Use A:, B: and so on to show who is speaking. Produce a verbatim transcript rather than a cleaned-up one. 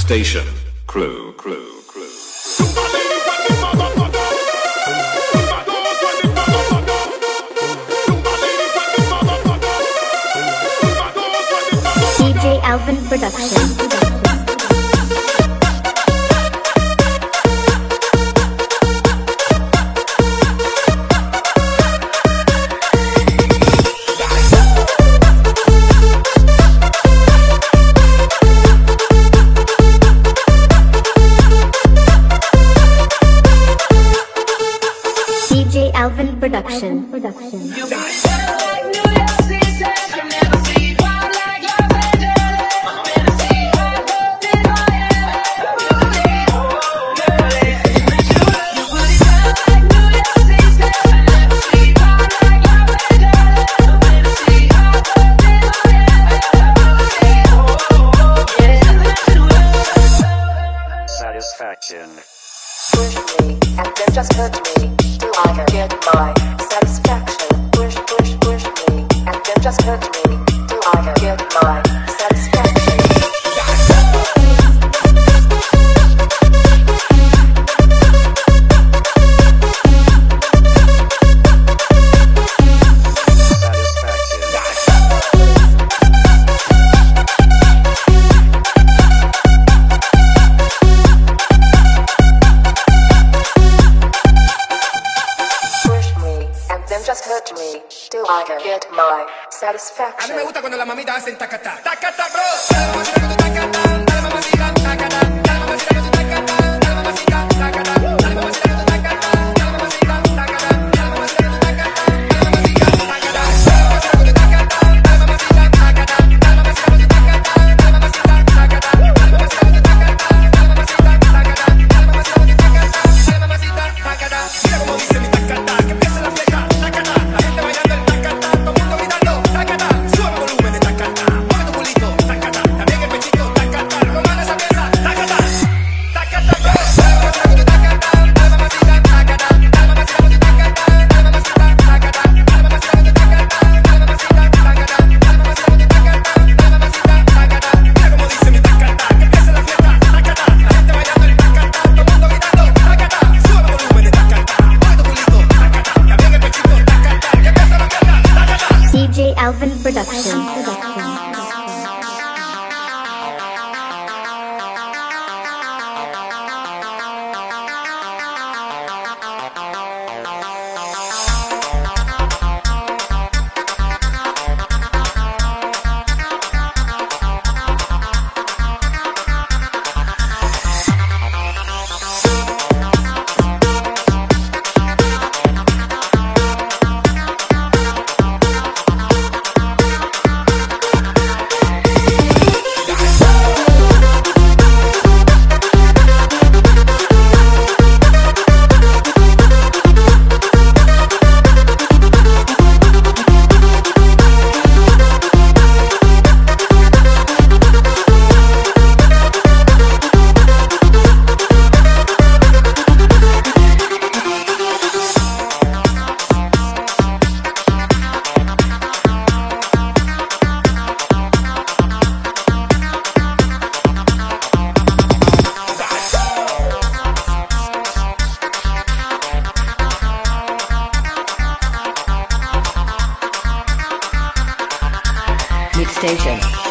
A: Station. Crew, crew, crew.
B: D J Alvin Production. D J Alvin Production. Production.
C: Satisfaction. Push me, and then just hurt me, till I can get my satisfaction. Push, push, push me, and then just hurt me, till I can get my satisfaction. Just hurt me, till I can get my satisfaction.
D: A mí me gusta cuando las mamitas hacen tacata, tacata, bro. Dale mamacita con tu tacata, dale mamacita, tacata, dale mamacita con tu tacata, dale mamacita, tacata, dale mamacita con tu tacata, dale mamacita, tacata, dale mamacita con tu tacata, dale mamacita, tacata, dale mamacita con tu tacata, dale mamacita, tacata, dale mamacita con tu tacata, dale mamacita, tacata, dale mamacita con tu tacata, dale mamacita, tacata, dale mamacita con tu tacata, dale mamacita, tacata. Mira cómo dice mi tacata, que empieza la fiesta.
B: D J Alvin Production. Production.
C: Mixstation.